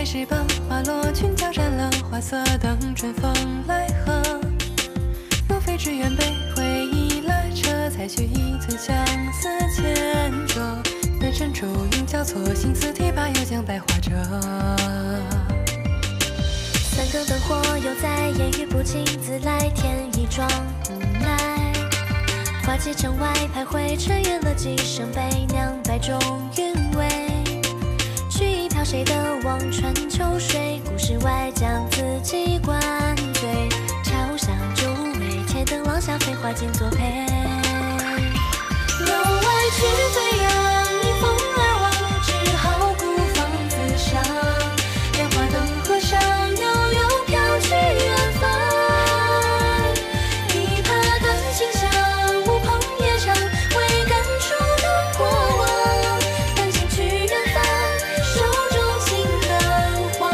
石板，花落裙角沾了花色，等春风来和。若非只愿被回忆拉扯，采取一寸相思牵着。难伸出影交错，心思提拔又将白花着。 三更灯火又在，言语不尽，自来添一桩无奈。花街城外徘徊，穿越了几声悲凉，百种韵味。取一瓢谁的望穿秋水，故事外将自己灌醉。茶壶下酒味，铁灯廊下飞花间作陪。楼外去飞扬，迎风而望，只好孤芳自赏。莲花灯河上，悠悠飘去远方。琵琶断琴响，乌篷夜长，未感触的过往。弹琴去远方，手中青灯黄。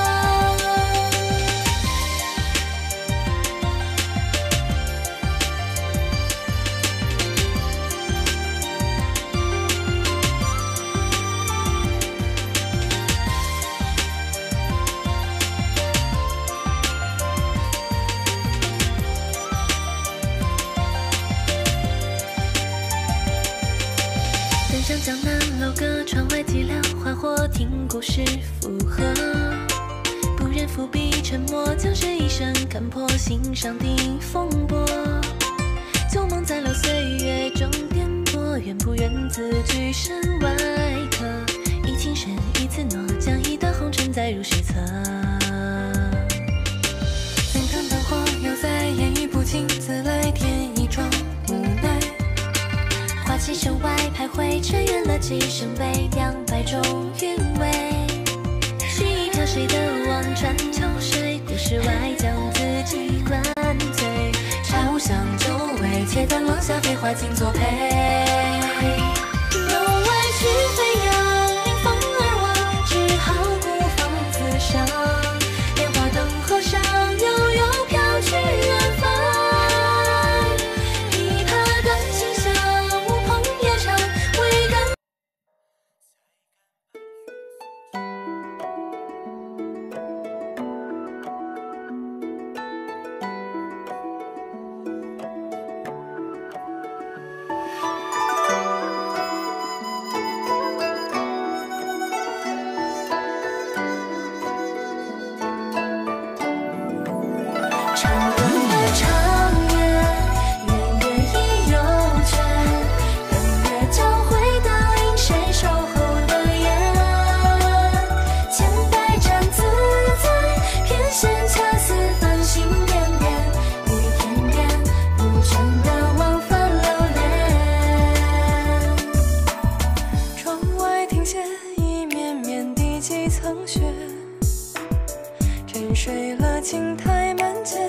登上江南楼阁，窗外寂寥，花火听故事附和。不忍伏笔沉默，将这一生看破，心上顶风波。旧梦在流岁月中颠簸，愿不愿自居身外客？一情深，一次诺，将一段红尘载入史册。 三更灯火又在，言语不尽，自来添一桩无奈。 花期城外徘徊，穿越了几声悲凉，百种韵味。取一瓢谁的望穿秋水，故事外将自己灌醉。 茶壶香酒味，铁灯廊下飞花尽作陪。 楼外去飞扬，迎风而望，只好孤芳自赏。莲花灯河上，悠悠飘去远方。琵琶断琴响，乌篷夜长，未感。长路漫长月，圆月已悠卷。灯月交汇，倒映谁守候的眼。千百盏自在，偏舷恰似繁星点点。雨点点，不倦的往返流连。 窗外停歇一绵绵第几层雪，沉睡了青苔满街。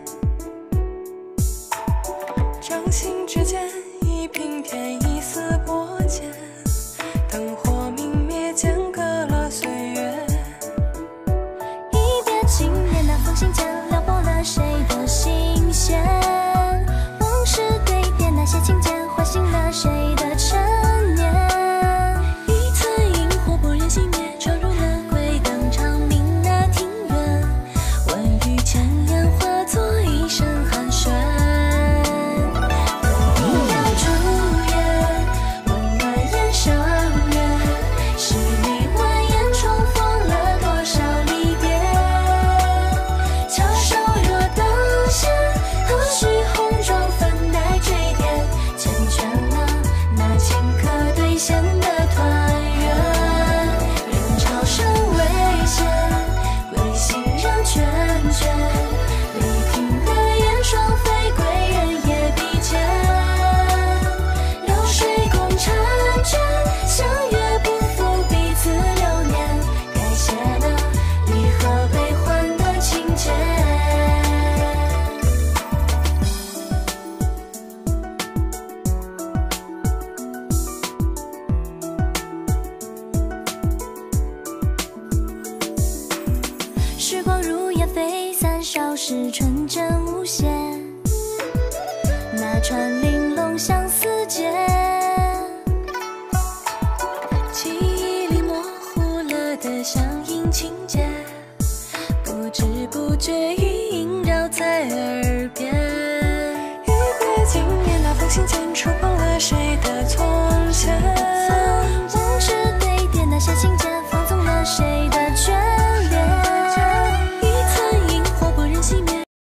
掌心之间，一平添一丝薄茧。灯火明灭，间隔了岁月。 一别经年，那封信间撩拨了谁的心弦？往事堆叠，那些情节唤醒了谁的陈年？一寸萤火，不忍熄灭，闯入了归灯长明那庭院。万语千言化作一声寒暄。时光如烟飞散，少时春